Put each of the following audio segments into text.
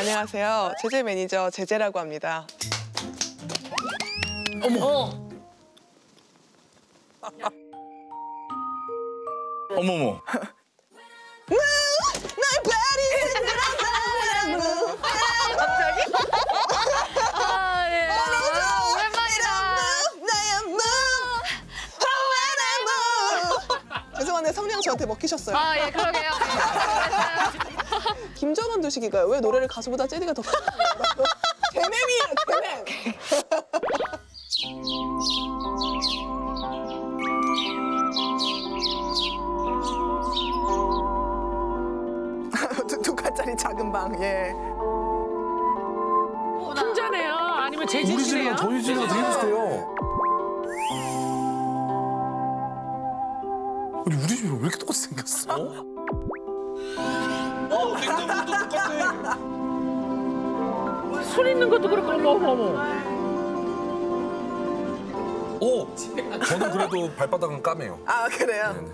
안녕하세요. 제재 매니저 제재라고 합니다. 어머. 어머머. 갑자기? 아, 예. 오랜만이다. 죄송한데 성냥 저한테 먹히셨어요. 아, 예, 그러게요. 김정은 두식이가 왜 노래를 가수보다 제디가 더 개mem이에요, 개mem. 두 칸짜리 작은 방, 예. 혼자네요? 아니면 제지 우리 씨네요? 집이랑 저희 집이랑 되게 비슷해요. 아니 우리 집이랑 왜 이렇게 똑같이 생겼어? 냉장고도 똑같아. 술 있는 것도 그렇고 어머. 저는 그래도 발바닥은 까매요. 아, 그래요? 네네.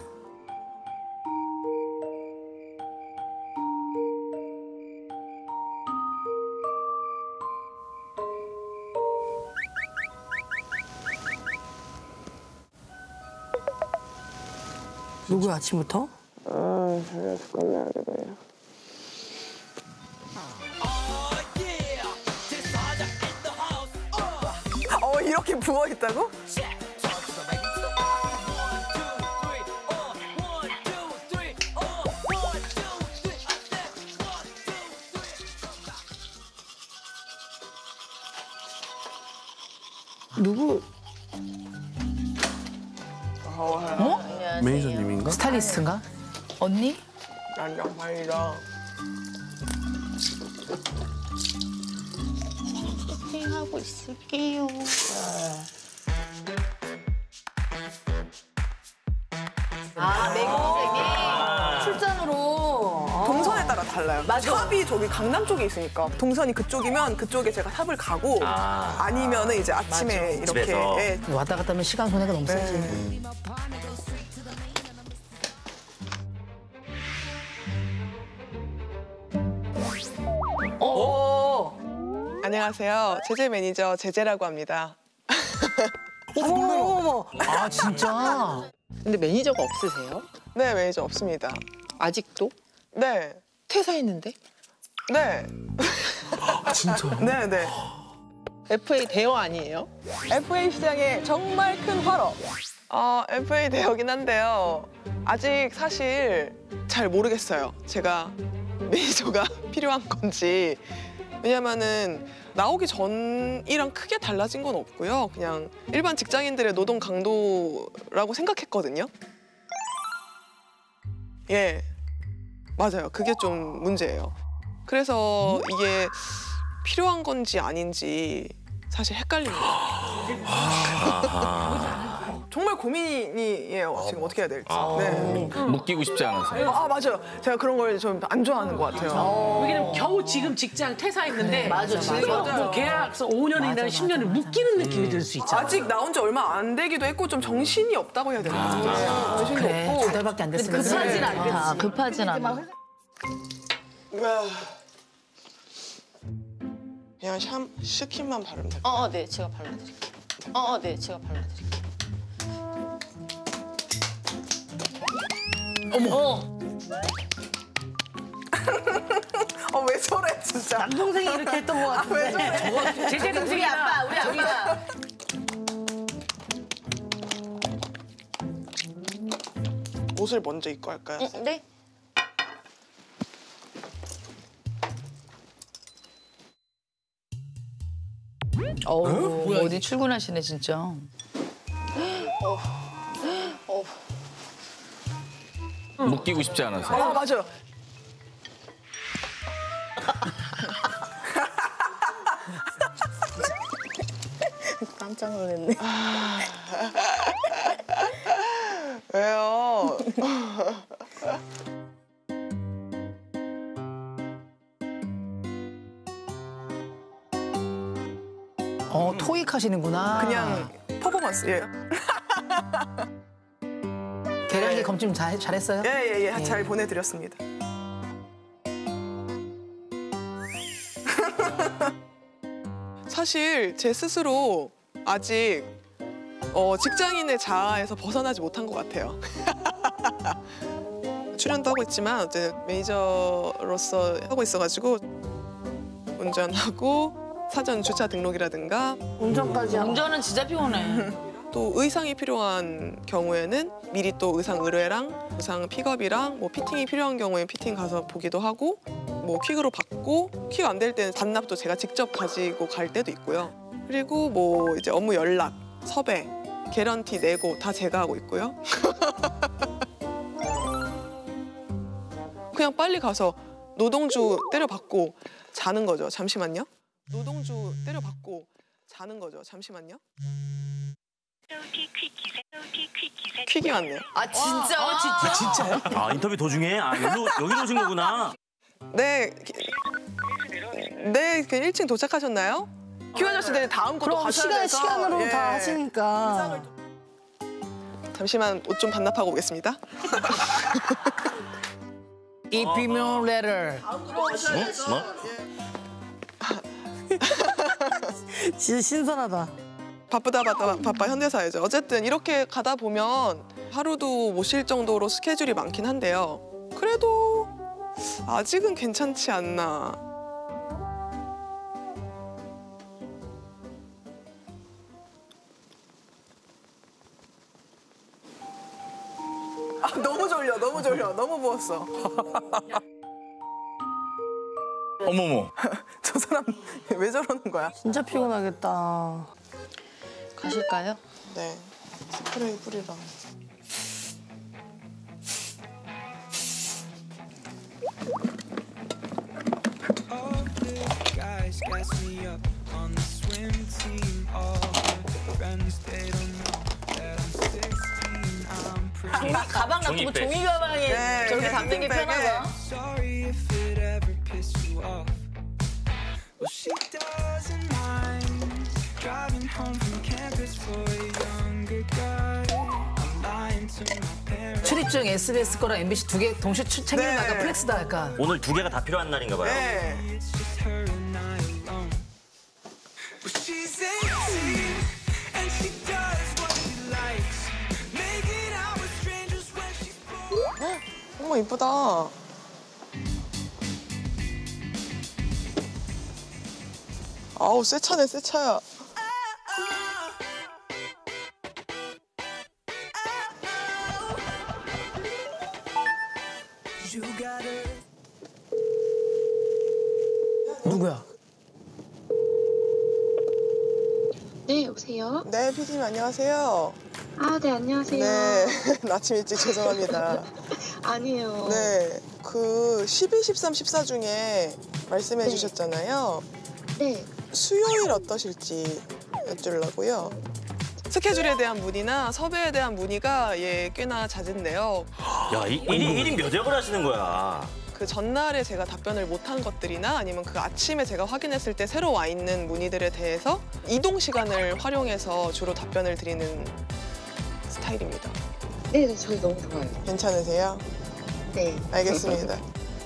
누구야, 아침부터? 그래서 끝나야 되네요. 이렇게 부어있다고? 누구? 매니저님인가? 스타일리스트인가? 언니? 난장판이다. 하고 있을게요. 아, 매국노색이 출전으로. 동선에 따라 달라요. 탑이 저기 강남 쪽에 있으니까 동선이 그쪽이면 그쪽에 제가 탑을 가고 아니면은 이제 아침에 이렇게 집에서. 예. 왔다 갔다 하면 시간 손해가 너무 세지. 안녕하세요. 제재 매니저 제재라고 합니다. 어머. 아, 진짜? 근데 매니저가 없으세요? 네, 매니저 없습니다. 아직도? 네, 퇴사했는데? 네, 진짜? 네, 네. FA 대여 아니에요? FA 시장에 정말 큰 활업. FA 대여긴 한데요. 아직 사실 잘 모르겠어요. 제가 매니저가 필요한 건지. 왜냐면은 나오기 전이랑 크게 달라진 건 없고요. 그냥 일반 직장인들의 노동 강도라고 생각했거든요. 예, 맞아요. 그게 좀 문제예요. 그래서 이게 필요한 건지 아닌지 사실 헷갈립니다. 정말 고민이에요. 지금 어떻게 해야 될지. 네. 묶이고 싶지 않아서. 맞아요. 제가 그런 걸 좀 안 좋아하는 것 같아요. 여기는 겨우 지금 직장 퇴사했는데 맞아. 뭐 계약서 5년이나 10년을 묶이는 느낌이 들 수 있잖아. 아직 나온 지 얼마 안 되기도 했고 좀 정신이 없다고 해야 되나? 정신이 그래, 없고. 2달밖에 안 됐으면. 급하진 않다. 급하진 않아. 그냥 스킨만 바르면 될 것 같아요. 네, 제가 발라드릴게요. 네, 제가 발라드릴게요. 어머. 왜 저래 진짜. 남동생이 이렇게 했던 것 같은데. 왜 저래. 저거 제재 동생이야. 우리 아빠. 옷을 먼저 입고 할까요? 네. 어디 출근하시네, 진짜. 묶이고 싶지 않아서. 맞아요. 깜짝 놀랐네. 왜요? 토익 하시는구나. 그냥 퍼포먼스예요. 계량기 검증 잘했어요? 예. 잘 보내드렸습니다. 사실 제 스스로 아직 직장인의 자아에서 벗어나지 못한 것 같아요. 출연도 하고 있지만 어쨌든 매니저로서 하고 있어가지고 운전하고 사전 주차 등록이라든가 운전까지 하고. 운전은 진짜 피곤해. 또 의상이 필요한 경우에는 미리 또 의상 의뢰랑 의상 픽업이랑 뭐 피팅이 필요한 경우에 피팅 가서 보기도 하고 뭐 퀵으로 받고 퀵 안 될 때는 반납도 제가 직접 가지고 갈 때도 있고요. 그리고 뭐 이제 업무 연락, 섭외, 개런티 내고 다 제가 하고 있고요. 그냥 빨리 가서 노동주 때려받고 자는 거죠. 잠시만요. 노동주 때려받고 자는 거죠. 잠시만요. 퀵이 왔네요. 아 진짜? 진짜요? 아 인터뷰 도중에 여기로 오신 거구나. 네, 네, 그 1층 도착하셨나요? 큐 아저씨들 다음 것도 그럼 가셔야 돼서 시간으로 예. 다 하시니까. 잠시만 옷 좀 반납하고 오겠습니다. 이 비밀 레터. 뭐? 진짜 신선하다. 바쁘다 바빠 현대사회죠. 어쨌든 이렇게 가다 보면 하루도 못 쉴 정도로 스케줄이 많긴 한데요. 그래도 아직은 괜찮지 않나. 아, 너무 졸려, 너무 부었어. 어머머. 저 사람 왜 저러는 거야? 진짜 피곤하겠다. 가실까요? 네, 스프레이 뿌리러. Guys gas me up on the swim team. All my friends, they don't know that I'm 16. I'm pretty 가방 놔두고 종이백. 종이 가방에 네, 저렇게 담는 게 종이백에. 편하다. sorry if it ever pissed you off. Well, she doesn't mind driving home from campus for a younger guy. I'm lying to my parents. 출입증 SBS 거랑 MBC 두 개 동시에 챙기는 네. 거 약간 플렉스다 약간. 오늘 두 개가 다 필요한 날인가 봐요. 네. It's just her and I alone. Well, she's 18 and she does what she likes. Making out with strangers when she's bored. 어머 이쁘다. 아우 새 차네 새 차야. You got her. 누구야? 네, 여보세요? 네 피디님 안녕하세요. 아, 네, 안녕하세요. 네 아침 일찍 죄송합니다. 아니에요. 네 그 12, 13, 14 중에 말씀해 네. 주셨잖아요. 네. 수요일 어떠실지 여쭈려고요. 스케줄에 대한 문의나 섭외에 대한 문의가 꽤나 잦은데요. 야, 1인 몇 역을 하시는 거야? 그 전날에 제가 답변을 못한 것들이나 아니면 그 아침에 제가 확인했을 때 새로 와 있는 문의들에 대해서 이동 시간을 활용해서 주로 답변을 드리는 스타일입니다. 네, 네, 저희 너무 좋아요. 괜찮으세요? 네. 알겠습니다.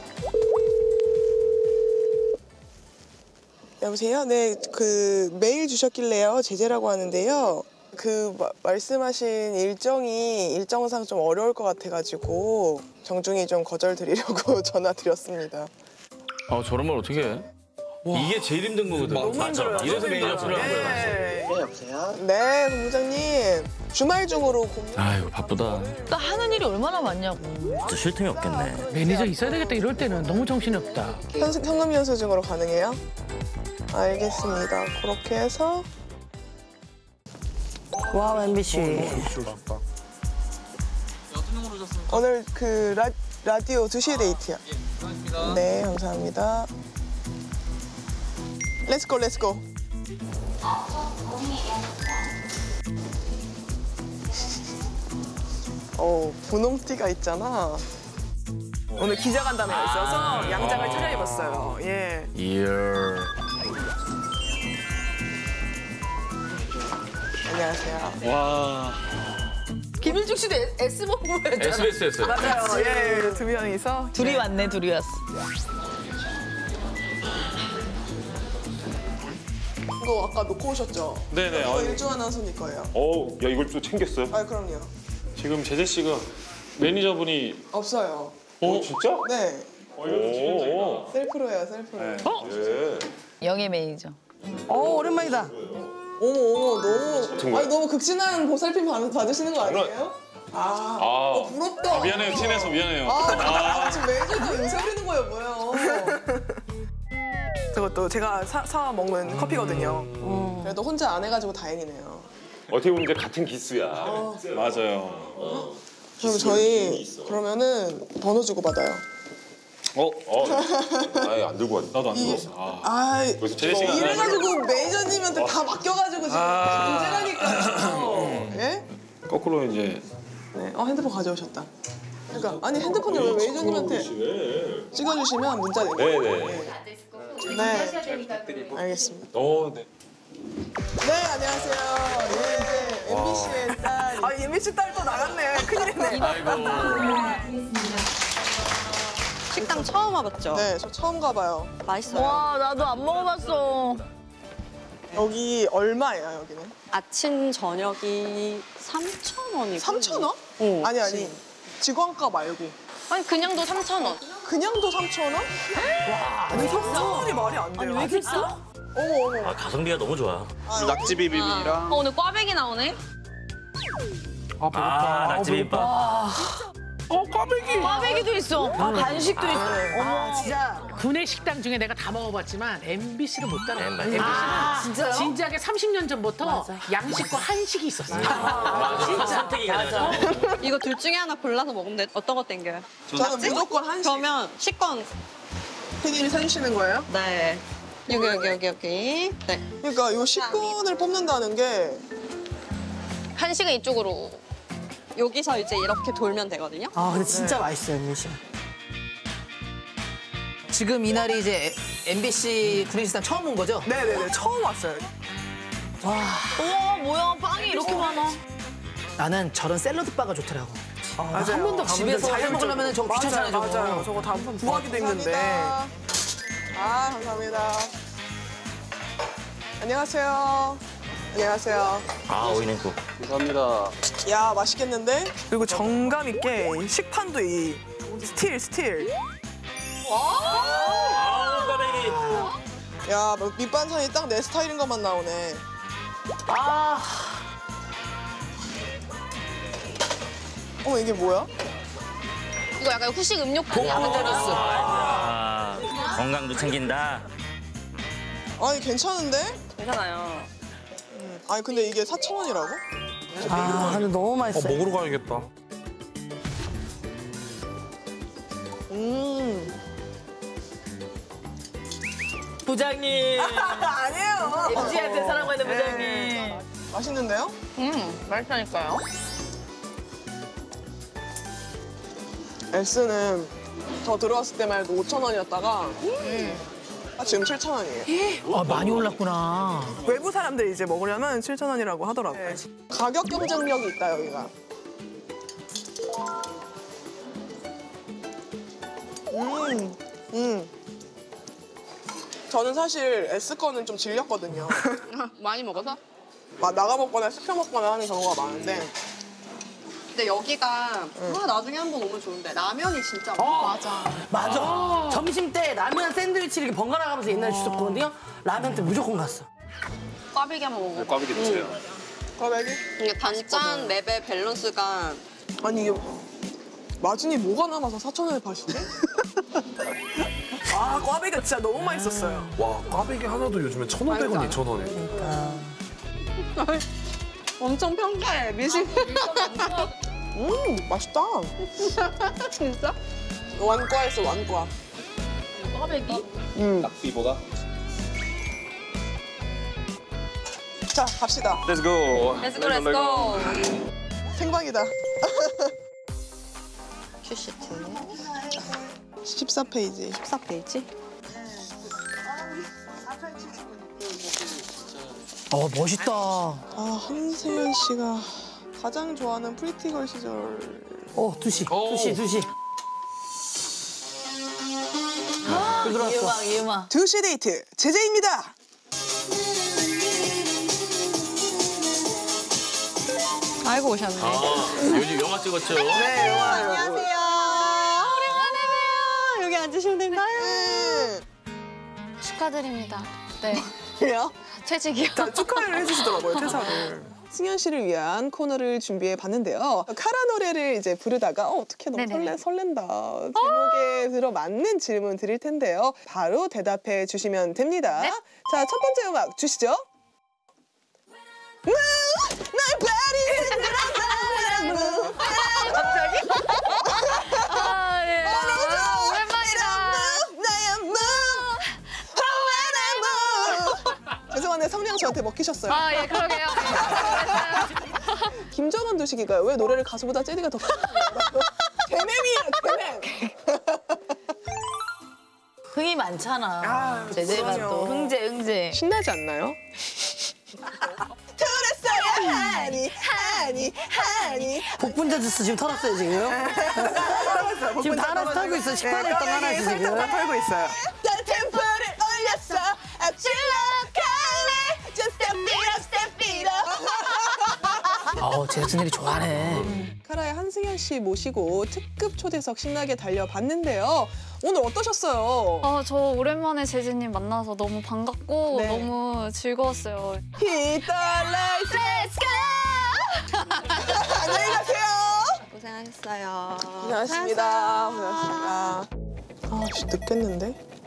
여보세요? 네, 그 메일 주셨길래요. 제재라고 하는데요. 그 말씀하신 일정상 좀 어려울 것 같아가지고 정중히 좀 거절드리려고 전화 드렸습니다. 저런 말 어떻게 해? 이게 제일 힘든 거거든. 너무 힘들어요. 이래서 매니저 필요한 거야. 네. 네, 여보세요? 네, 본부장님. 주말 중으로 아이고 바쁘다. 나 하는 일이 얼마나 많냐고. 진짜 쉴 틈이 없겠네. 매니저 있어야 되겠다 이럴 때는 너무 정신이 없다. 현금 연수증으로 가능해요? 알겠습니다. 그렇게 해서 와우 MBC. 오늘 그 라디오 2시에 데이트야. 네, 감사합니다. 렛츠고, 렛츠고. 분홍띠가 있잖아. 오늘 기자간담회가 있어서 양장을 차려입었어요. 예. 이야. 안녕하세요. 와. 김일중 씨도 S본부였잖아. SBS였어요. 맞아요. 예, 두 명이서. 둘이 왔네, 둘이 왔어. 이거 아까 놓고 오셨죠? 네네. 이거 일중 아나운서님 거예요. 야 이걸 또 챙겼어요? 아 그럼요. 지금 제재 씨가 매니저분이 없어요. 진짜? 네. 오. 셀프로 해요, 셀프로. 예. 영예 매니저. 오랜만이다. 어머 너무 정말? 너무 극진한 보살핌 받으시는 거 아니에요? 부럽다. 미안해요. 티내서 미안해요. 지금 매니저도 인사 부리는 거예요, 뭐예요? 저것도 제가 사 먹는 커피거든요. 그래도 혼자 안 해가지고 다행이네요. 어떻게 보면 이제 같은 기수야. 맞아요. 그럼 저희 그러면은 번호 주고 받아요. 아예 안 들고 왔네. 나도 안 들었어. 그래서 제재 씨가 이래가지고 매니저님한테 다 맡겨가지고 지금 문제라니까요. 예? 거꾸로 이제 네. 핸드폰 가져오셨다. 그러니까 아니 핸드폰을 왜 매니저님한테 찍어주시면 문자 내요. 네네. 네. 알겠습니다. 네. 네, 안녕하세요. 예, 이제 MBC의 딸. MBC 딸 또 나갔네. 큰일이네. 식당 처음 와봤죠? 네, 저 처음 가봐요. 맛있어요. 와, 나도 안 먹어봤어. 여기 얼마예요, 여기는? 아침 저녁이 3,000원이고 3,000원? 아니. 직원가 말고. 아니 그냥도 3,000원. 그냥도 3,000원? 와, 아니 3,000원이 말이 안 돼요. 아니 왜 이렇게 싸? 어머. 가성비가 너무 좋아. 낙지 비빔이랑 오늘 꽈배기 나오네? 낙지비빔밥. 꽈배기도 있어. 간식도 있어. 어머. 진짜 구내 식당 중에 내가 다 먹어봤지만 MBC를 못 따라. MBC는 진짜요? 진지하게 30년 전부터 양식과 한식이 있었어요. 진짜 선택이 가능하죠. 이거 둘 중에 하나 골라서 먹으면 돼. 어떤 거 땡겨요? 저는 무조건 한식. 그러면 식권. 피디님이 사주시는 거예요? 네. 여기. 네. 그러니까 이 식권을 뽑는다는 게 한식은 이쪽으로. 여기서 이제 이렇게 돌면 되거든요. 근데 진짜 맛있어요, MBC. 지금 이날이 이제 MBC 구내식당 처음 온 거죠? 네네네, 처음 왔어요. 우와, 뭐야. 빵이 이렇게 많아. 나는 저런 샐러드 바가 좋더라고. 맞아요. 한 번도 집에서 해 먹으려면 저거 귀찮잖아요, 저거. 맞아요. 저거 다 구하기도 힘든데. 감사합니다. 안녕하세요. 안녕하세요. 오이냉국. 감사합니다. 야, 맛있겠는데? 그리고 정감 있게 식판도 이 스틸. 꽈배기. 야, 밑반찬이 딱 내 스타일인 것만 나오네. 이게 뭐야? 이거 약간 후식 음료까지. 건강도 챙긴다. 아니, 괜찮은데? 괜찮아요. 아니, 근데 이게 4,000원이라고? 근데 너무 맛있어. 먹으러 가야겠다. 부장님. 아니에요. MG한테 사랑받는 부장님. 맛있는데요? 맛있다니까요. S는 저 들어왔을 때만 해도 5,000원이었다가 지금 7,000원이에요. 많이 올랐구나. 외부 사람들이 이제 먹으려면 7,000원이라고 하더라고요. 가격 경쟁력이 있다, 여기가. 저는 사실 S 거는 좀 질렸거든요. 많이 먹어서? 나가 먹거나 시켜 먹거나 하는 경우가 많은데. 근데 여기가 나중에 한번 오면 좋은데 라면이 진짜 맞아. 점심 때 라면 샌드위치 이렇게 번갈아 가면서 옛날에 주셨거든요. 라면 때 무조건 갔어. 꽈배기 한번 먹어봐. 꽈배기 드세요. 꽈배기? 이게 단짠 맵의 밸런스가 아니 이게 마진이 뭐가 남아서 4,000원에 파시지? 꽈배기가 진짜 너무 맛있었어요. 와, 꽈배기 하나도 요즘에 1,500원, 2,000원에. 엄청 평가해 미식. 맛있다. 진짜? 완과했어, 완과. 꽈배기? 낙비보다. 자, 갑시다. Let's go. Let's go. 생방이다. 큐시트 14페이지. 14페이지. 멋있다. 한세연 씨가 가장 좋아하는 프리티걸 시절. 2시. 이 음악. 2시 데이트 제재입니다. 알고 오셨네. 요즘 영화 찍었죠? 네, 영화요. 오랜만에 봬요. 여기 앉으시면 될까요? 축하드립니다. 네. 왜요? 퇴직이요. 다 축하를 해주시더라고요, 퇴사를. 승현 씨를 위한 코너를 준비해 봤는데요. 카라 노래를 이제 부르다가 어떻게 너무 네네네. 설렌다. 제목에 들어맞는 질문 드릴 텐데요. 바로 대답해 주시면 됩니다. 네. 자, 첫 번째 음악 주시죠. 갑자기? 아, 예. 오랜만이다. 죄송한데 성냥 저한테 먹히셨어요. 아, 예, 그러게요. 김정은 도식이가 왜 노래를 가수보다 제리가 더 개mem이에요, 개mem. 흥이 많잖아. 제재가 또 흥제. 신나지 않나요? 들었어요, 하니. 복분자 주스 지금 털었어요, 지금. 지금 다 하나씩 털고 있어. 18일 동안 하나씩 지금. 다 털고 있어요. 템포를 올렸어. 앞질러갈래. Just step it up. 제작진들이 좋아하네. 카라의 한승현 씨 모시고 특급 초대석 신나게 달려봤는데요. 오늘 어떠셨어요? 저 오랜만에 재진님 만나서 너무 반갑고 네. 너무 즐거웠어요. Hit the lights, let's go! 안녕히 가세요. 고생하셨어요. 고생하셨습니다. 고생하셨습니다. 아씨 늦겠는데?